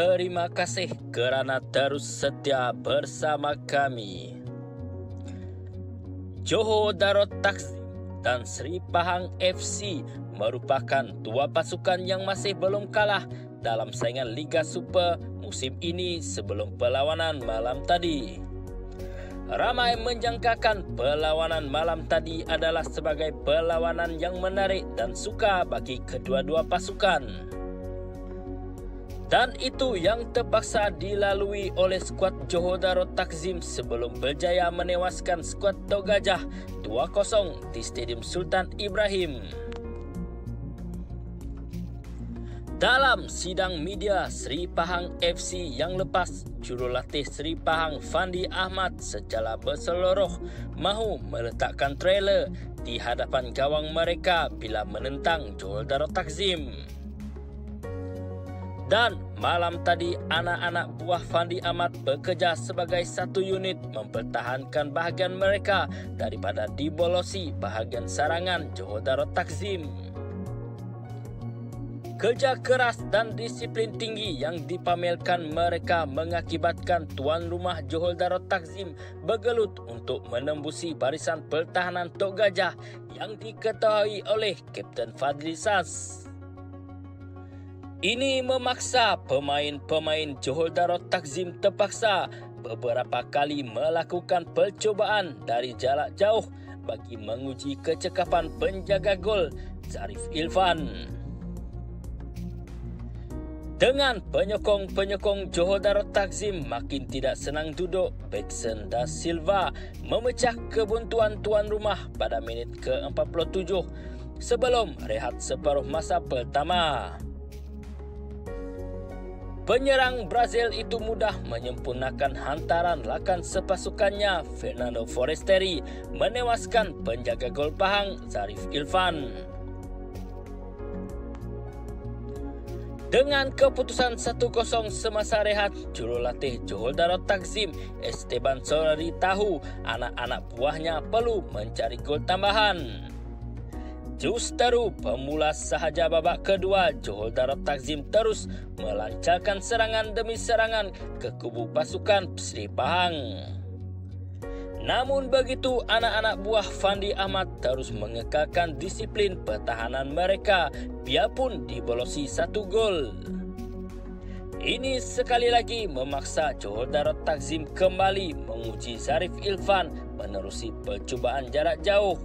Terima kasih kerana terus setia bersama kami. Johor Darul Takzim dan Seri Pahang FC merupakan dua pasukan yang masih belum kalah dalam saingan Liga Super musim ini sebelum perlawanan malam tadi. Ramai menjangkakan perlawanan malam tadi adalah sebagai perlawanan yang menarik dan sukar bagi kedua-dua pasukan. Dan itu yang terpaksa dilalui oleh skuad Johor Darul Takzim sebelum berjaya menewaskan skuad Tok Gajah 2-0 di Stadium Sultan Ibrahim. Dalam sidang media Seri Pahang FC yang lepas, jurulatih Seri Pahang Fandi Ahmad secara berseluruh mahu meletakkan trailer di hadapan gawang mereka bila menentang Johor Darul Takzim. Dan malam tadi anak-anak buah Fandi Ahmad bekerja sebagai satu unit mempertahankan bahagian mereka daripada dibolosi bahagian sarangan Johor Darul Takzim. Kerja keras dan disiplin tinggi yang dipamerkan mereka mengakibatkan tuan rumah Johor Darul Takzim bergelut untuk menembusi barisan pertahanan Tok Gajah yang diketahui oleh Kapten Fadli Saz. Ini memaksa pemain-pemain Johor Darul Takzim terpaksa beberapa kali melakukan percubaan dari jarak jauh bagi menguji kecekapan penjaga gol Zarif Ilfan. Dengan penyokong-penyokong Johor Darul Takzim makin tidak senang duduk, Bekson da Silva memecah kebuntuan tuan rumah pada minit ke-47 sebelum rehat separuh masa pertama. Penyerang Brazil itu mudah menyempurnakan hantaran lakan sepasukannya. Fernando Forestieri menewaskan penjaga gol Pahang Zarif Ilfan. Dengan keputusan 1-0 semasa rehat, jurulatih Johor Darul Takzim Esteban Solari tahu anak-anak buahnya perlu mencari gol tambahan. Justeru pemula sahaja babak kedua, Johor Darul Takzim terus melancarkan serangan demi serangan ke kubu pasukan Seri Pahang. Namun begitu, anak-anak buah Fandi Ahmad terus mengekalkan disiplin pertahanan mereka biarpun dibolosi satu gol. Ini sekali lagi memaksa Johor Darul Takzim kembali menguji Zarif Ilfan menerusi percubaan jarak jauh.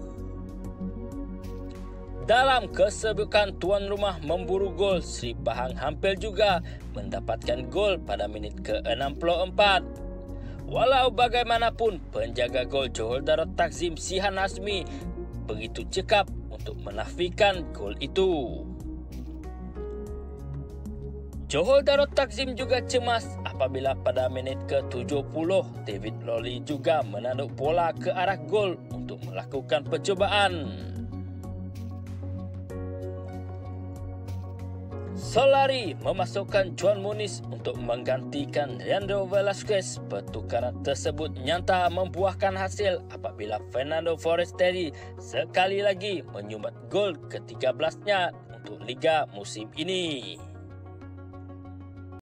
Dalam kesebukan tuan rumah memburu gol, Seri Pahang hampir juga mendapatkan gol pada minit ke-64. Walau bagaimanapun, penjaga gol Johor Darul Takzim Sihan Azmi begitu cekap untuk menafikan gol itu. Johor Darul Takzim juga cemas apabila pada minit ke-70 David Loli juga menanduk bola ke arah gol untuk melakukan percubaan. Solari memasukkan Juan Muniz untuk menggantikan Leandro Velasquez. Pertukaran tersebut nyata membuahkan hasil apabila Fernando Forestieri sekali lagi menyumbat gol ke-13-nya untuk Liga musim ini.